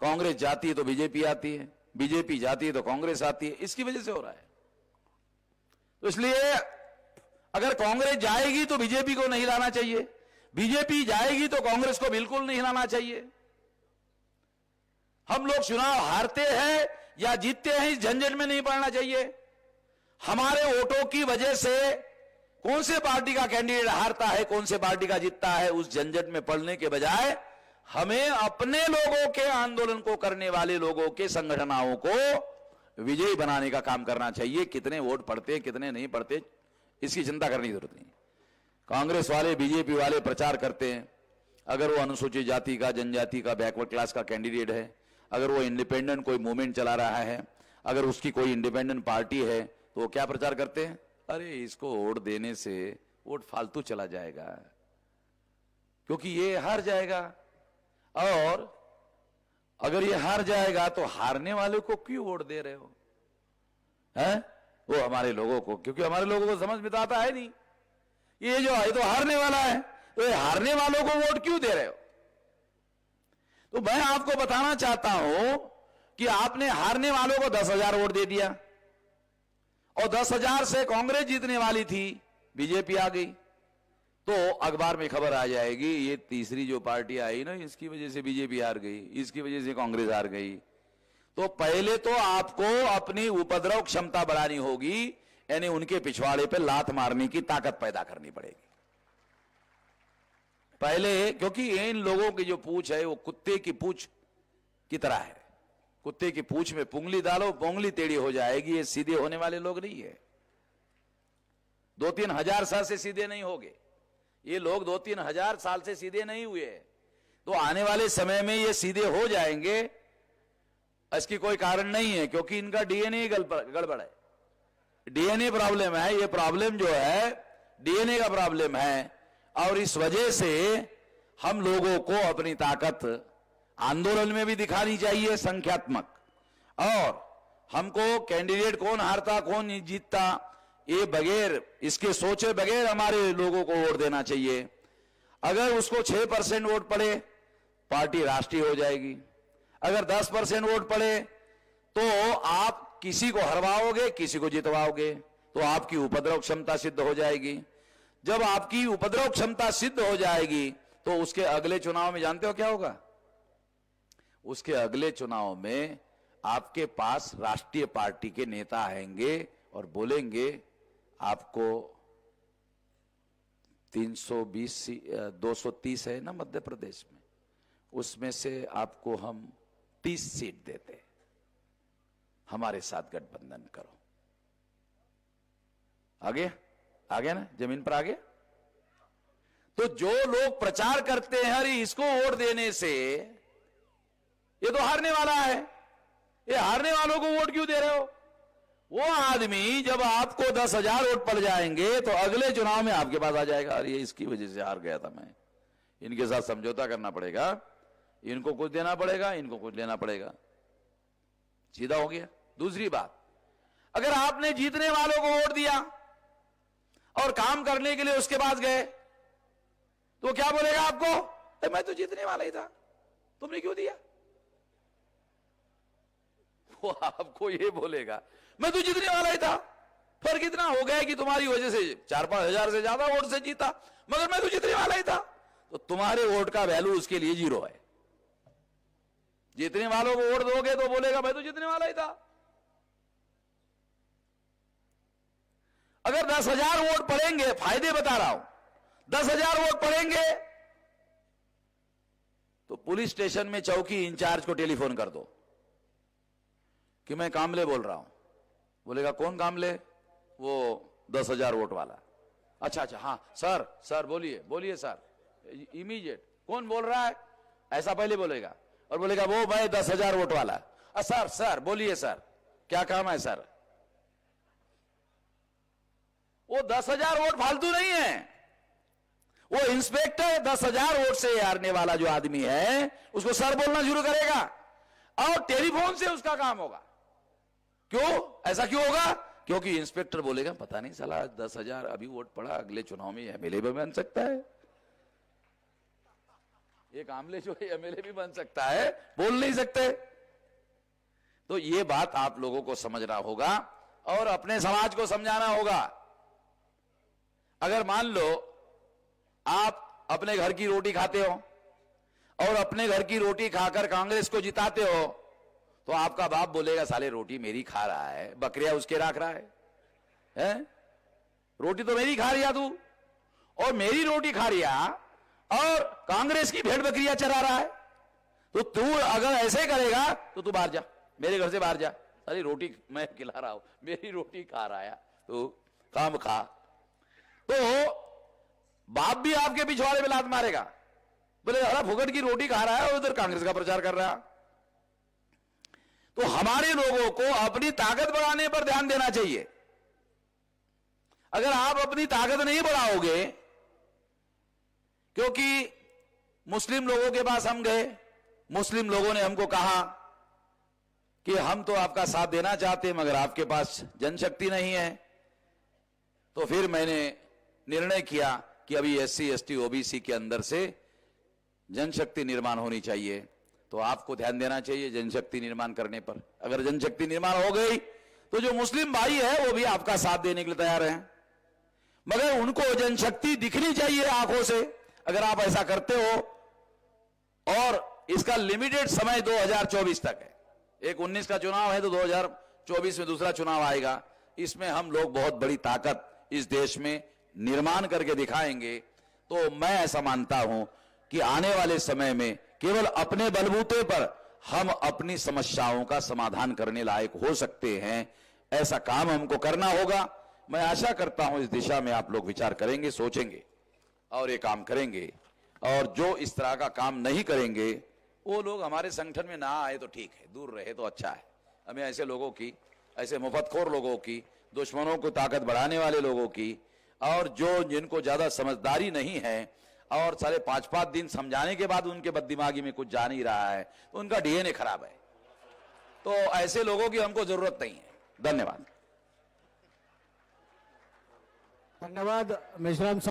कांग्रेस जाती है तो बीजेपी आती है, बीजेपी जाती है तो कांग्रेस आती है। इसकी वजह से हो रहा है। तो इसलिए अगर कांग्रेस जाएगी तो बीजेपी को नहीं लाना चाहिए, बीजेपी जाएगी तो कांग्रेस को बिल्कुल नहीं लाना चाहिए। हम लोग चुनाव हारते हैं या जीतते हैं इस झंझट में नहीं पड़ना चाहिए। हमारे वोटों की वजह से कौन से पार्टी का कैंडिडेट हारता है, कौन से पार्टी का जीतता है, उस झंझट में पड़ने के बजाय हमें अपने लोगों के आंदोलन को करने वाले लोगों के संगठनों को विजयी बनाने का काम करना चाहिए। कितने वोट पड़ते कितने नहीं पड़ते इसकी चिंता करने की जरूरत नहीं। कांग्रेस वाले बीजेपी वाले प्रचार करते हैं, अगर वो अनुसूचित जाति का, जनजाति का, बैकवर्ड क्लास का कैंडिडेट है, अगर वो इंडिपेंडेंट कोई मूवमेंट चला रहा है, अगर उसकी कोई इंडिपेंडेंट पार्टी है, तो वो क्या प्रचार करते हैं, अरे इसको वोट देने से वोट फालतू चला जाएगा क्योंकि ये हार जाएगा, और अगर ये हार जाएगा तो हारने वाले को क्यों वोट दे रहे हो, हैं? वो हमारे लोगों को, क्योंकि हमारे लोगों को समझ में तो आता है नहीं, ये जो है तो हारने वाला है, तो ये हारने वालों को वोट क्यों दे रहे हो। तो मैं आपको बताना चाहता हूं कि आपने हारने वालों को 10,000 वोट दे दिया और 10,000 से कांग्रेस जीतने वाली थी, बीजेपी आ गई, तो अखबार में खबर आ जाएगी ये तीसरी जो पार्टी आई ना, इसकी वजह से बीजेपी हार गई, इसकी वजह से कांग्रेस हार गई। तो पहले तो आपको अपनी उपद्रव क्षमता बढ़ानी होगी, यानी उनके पिछवाड़े पे लात मारने की ताकत पैदा करनी पड़ेगी पहले, क्योंकि इन लोगों की जो पूंछ है वो कुत्ते की पूंछ की तरह है। कुत्ते की पूंछ में पुंगली डालो, पुंगली टेढ़ी हो जाएगी। ये सीधे होने वाले लोग नहीं है, 2-3 हजार साल से सीधे नहीं होंगे ये लोग, 2-3 हजार साल से सीधे नहीं हुए, तो आने वाले समय में ये सीधे हो जाएंगे। इसकी कोई कारण नहीं है, क्योंकि इनका डीएनए गड़बड़ है, डीएनए प्रॉब्लम है। ये प्रॉब्लम जो है डीएनए का प्रॉब्लम है, और इस वजह से हम लोगों को अपनी ताकत आंदोलन में भी दिखानी चाहिए, संख्यात्मक, और हमको कैंडिडेट कौन हारता कौन जीतता ये बगैर इसके सोचे बगैर हमारे लोगों को वोट देना चाहिए। अगर उसको 6% वोट पड़े पार्टी राष्ट्रीय हो जाएगी, अगर 10% वोट पड़े तो आप किसी को हरवाओगे किसी को जितवाओगे, तो आपकी उपद्रव क्षमता सिद्ध हो जाएगी। जब आपकी उपद्रव क्षमता सिद्ध हो जाएगी तो उसके अगले चुनाव में जानते हो क्या होगा, उसके अगले चुनाव में आपके पास राष्ट्रीय पार्टी के नेता आएंगे और बोलेंगे आपको 230 है ना मध्य प्रदेश में, उसमें से आपको हम 30 सीट देते, हमारे साथ गठबंधन करो। आगे आगे ना, जमीन पर आगे। तो जो लोग प्रचार करते हैं अरे इसको वोट देने से ये तो हारने वाला है, ये हारने वालों को वोट क्यों दे रहे हो, वो आदमी जब आपको 10,000 वोट पड़ जाएंगे तो अगले चुनाव में आपके पास आ जाएगा, अरे इसकी वजह से हार गया था मैं, इनके साथ समझौता करना पड़ेगा, इनको कुछ देना पड़ेगा, इनको कुछ लेना पड़ेगा, सीधा हो गया। दूसरी बात, अगर आपने जीतने वालों को वोट दिया और काम करने के लिए उसके पास गए तो क्या बोलेगा आपको, मैं तो जीतने वाला ही था, तुमने क्यों दिया। वो आपको ये बोलेगा मैं तो जीतने वाला ही था, फर्क इतना हो गया कि तुम्हारी वजह से 4-5 हजार से ज्यादा वोट से जीता, मगर मैं तो जीतने वाला ही था। तो तुम्हारे वोट का वैल्यू उसके लिए 0 है। जीतने वालों को वोट दोगे तो बोलेगा मैं तो जीतने वाला ही था। अगर 10,000 वोट पड़ेंगे, फायदे बता रहा हूं, 10,000 वोट पड़ेंगे तो पुलिस स्टेशन में चौकी इंचार्ज को टेलीफोन कर दो कि मैं कामले बोल रहा हूं। बोलेगा कौन कामले, वो 10,000 वोट वाला। अच्छा अच्छा, हाँ सर बोलिए बोलिए सर, इमीडिएट कौन बोल रहा है, ऐसा पहले बोलेगा, और बोलेगा वो भाई 10,000 वोट वाला। सर बोलिए सर, क्या काम है सर। वो 10,000 वोट फालतू नहीं है, वो इंस्पेक्टर 10,000 वोट से हारने वाला जो आदमी है उसको सर बोलना शुरू करेगा और टेलीफोन से उसका काम होगा। क्यों ऐसा क्यों होगा, क्योंकि इंस्पेक्टर बोलेगा पता नहीं साला 10,000 अभी वोट पड़ा, अगले चुनाव में एमएलए भी बन सकता है, एक आमले जो है एमएलए भी बन सकता है, बोल नहीं सकते। तो ये बात आप लोगों को समझना होगा और अपने समाज को समझाना होगा। अगर मान लो आप अपने घर की रोटी खाते हो और अपने घर की रोटी खाकर कांग्रेस को जिताते हो, तो आपका बाप बोलेगा साले रोटी मेरी खा रहा है, बकरियां उसके रख रहा है? रोटी तो मेरी खा रिया तू, और मेरी रोटी खा रिया और कांग्रेस की भेड़ बकरियां चरा रहा है। तो तू अगर ऐसे करेगा तो तू बाहर जा, मेरे घर से बाहर जा। सारी रोटी मैं खिला रहा हूं, मेरी रोटी खा रहा है, तो काम खा। तो बाप भी आपके पिछवाड़े में लात मारेगा, बोले अरे फुकट की रोटी खा रहा है और उधर कांग्रेस का प्रचार कर रहा है। तो हमारे लोगों को अपनी ताकत बढ़ाने पर ध्यान देना चाहिए। अगर आप अपनी ताकत नहीं बढ़ाओगे, क्योंकि मुस्लिम लोगों के पास हम गए, मुस्लिम लोगों ने हमको कहा कि हम तो आपका साथ देना चाहते हैं मगर आपके पास जनशक्ति नहीं है। तो फिर मैंने निर्णय किया कि अभी एससी एसटी ओबीसी के अंदर से जनशक्ति निर्माण होनी चाहिए। तो आपको ध्यान देना चाहिए जनशक्ति निर्माण करने पर। अगर जनशक्ति निर्माण हो गई तो जो मुस्लिम भाई है वो भी आपका साथ देने के लिए तैयार हैं, मगर उनको जनशक्ति दिखनी चाहिए आंखों से। अगर आप ऐसा करते हो, और इसका लिमिटेड समय 2024 तक है, एक 19 का चुनाव है तो 2024 में दूसरा चुनाव आएगा, इसमें हम लोग बहुत बड़ी ताकत इस देश में निर्माण करके दिखाएंगे। तो मैं ऐसा मानता हूं कि आने वाले समय में केवल अपने बलबूते पर हम अपनी समस्याओं का समाधान करने लायक हो सकते हैं। ऐसा काम हमको करना होगा। मैं आशा करता हूं इस दिशा में आप लोग विचार करेंगे, सोचेंगे और ये काम करेंगे। और जो इस तरह का काम नहीं करेंगे वो लोग हमारे संगठन में ना आए तो ठीक है, दूर रहे तो अच्छा है। हमें ऐसे लोगों की, ऐसे मुफतखोर लोगों की, दुश्मनों को ताकत बढ़ाने वाले लोगों की, और जो जिनको ज्यादा समझदारी नहीं है और सारे 5-5 दिन समझाने के बाद उनके बददिमागी में कुछ जा नहीं रहा है, तो उनका डीएनए खराब है। तो ऐसे लोगों की हमको जरूरत नहीं है। धन्यवाद। धन्यवाद मेश्राम।